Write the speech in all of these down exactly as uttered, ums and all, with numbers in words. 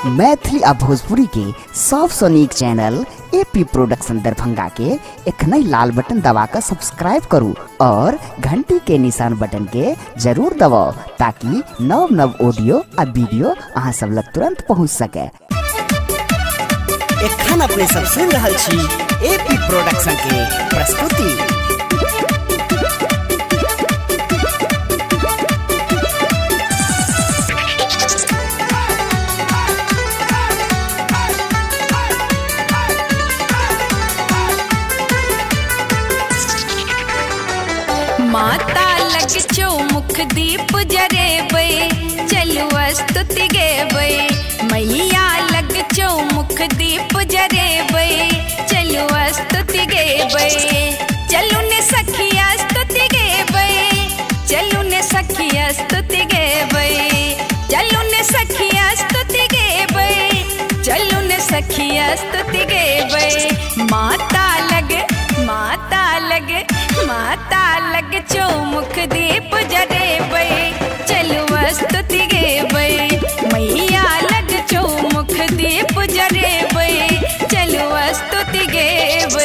मैथिली आ भोजपुरी के सबसे नीक चैनल एपी प्रोडक्शन दरभंगा के एखने लाल बटन दबाकर सब्सक्राइब करू और घंटी के निशान बटन के जरूर दबाओ ताकि नव नव ऑडियो आ वीडियो अहाँ सब लग तुरंत पहुँच सके। एखन अपने सब सुन रहल छी एपी प्रोडक्शन के प्रस्तुति। माता लग चौमुख दीप जरेबै चलू स्तुति गेबै। मैया लग चौमुख दीप जरेबै चलू स्तुति गेबै। चलू ने सखिया स्तुति गेबै चलू ने सखिया स्तुति गेबै। चलू ने सखिया स्तुति गेबै चलू ने सखिया स्तुति गेबै। माता लग माता लग माता लग चौमुख दीप जरेबै चलू स्तुति गेबै। मैया लग चौमुख दीप जरेबै चलू स्तुति गेबै।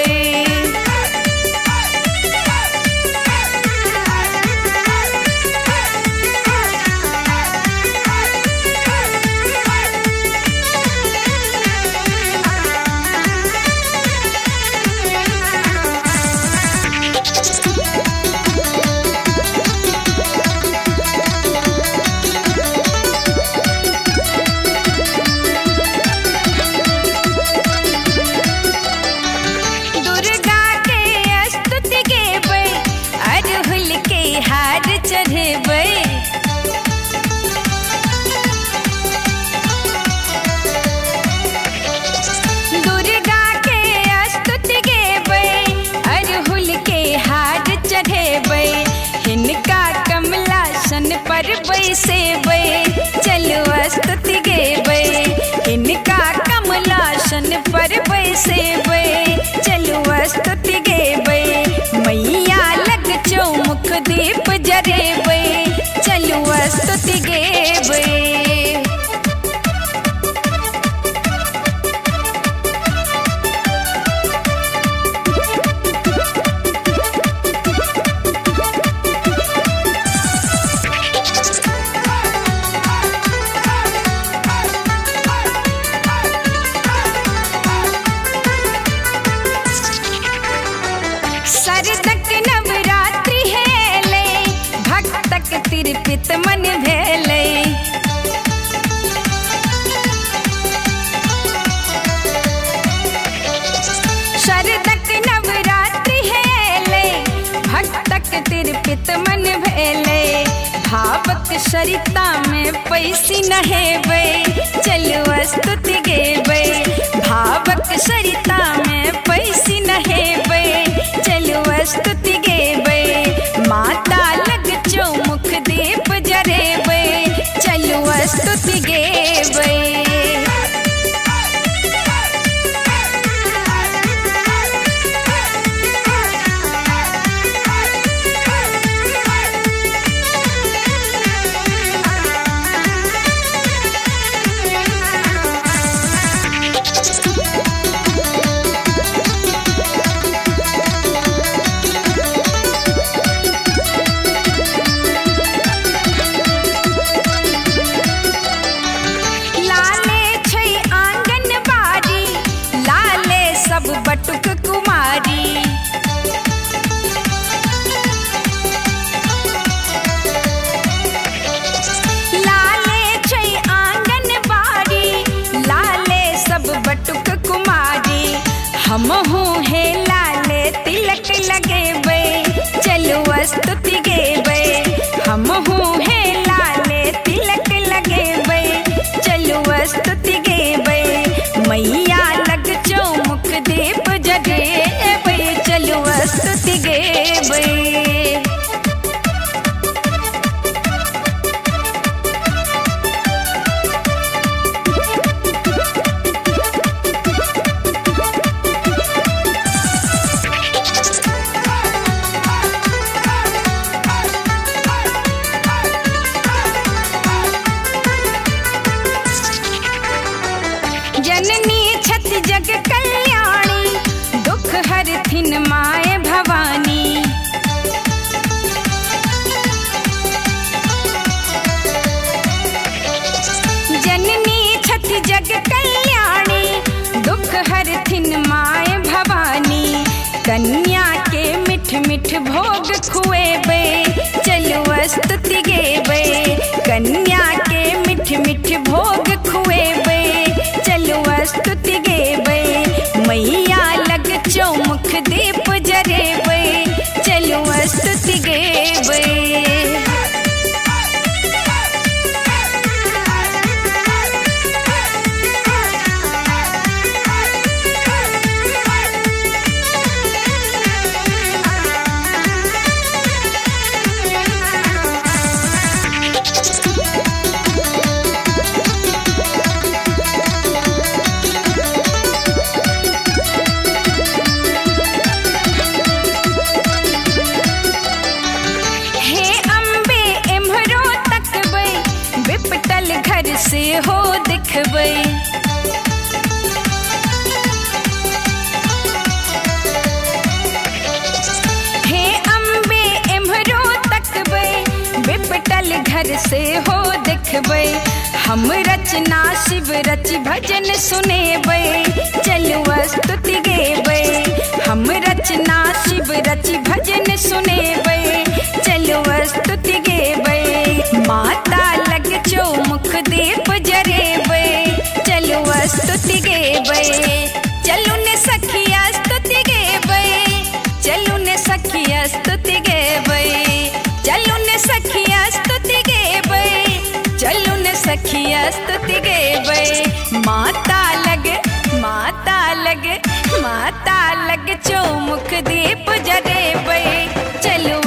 पर बैसेबै चलू स्तुति गेबै। इनका कमलासन पर बैसेबै चलू स्तुति गेबै। मैया लग चौमुख दीप जरेबै चलू स्तुति गेबै। शरदक नवरात्रि हेले भक्तक तिरपित मन भेले। शरदक नवरात्रि हेले भक्तक तिरपित मन भेले। भावक सरिता में पैसी नहेबै चलू स्तुति गेबै। भावक सरिता में पैसी नहेबै चलू स्तुति गेबै। माता लग चौमुख दीप जरेबै चलू स्तुति गेबै। जननी छत जग कल्याणी दुख हरथिन माए भवानी। जननी छत जग कल्याणी दुख हरथिन माए भवानी। कन्या के मिठ मिठ भोग खुएबे चलो स्तुति गेबे। कन्या के मिठ मिठ भोग खुएबे चलो स्तुति गेबे। मैया लग चौमुख दीप जरेबे चलो स्तुति गेबे। घर से हो दिखबै। हे अम्बे एम्हरो तकबै बिपटल घर से हो दिखबै। हम रचना शिव रच भजन सुनेबै चलु स्तुति गेबै। हम रचना शिव रच भजन सुनेबै चलु स्तुति गेबै। माता लग चौमुख दीप जरेबै चलु स्तुति गेबै। चलु ने सखिया स्तुति गेबै चलु ने सखिया स्तुति गेबै। चलु ने सखिया स्तुति गेबै चलु ने सखिया स्तुति गेबै। माता लग माता लग माता लग चौमुख दीप जरेबै चलु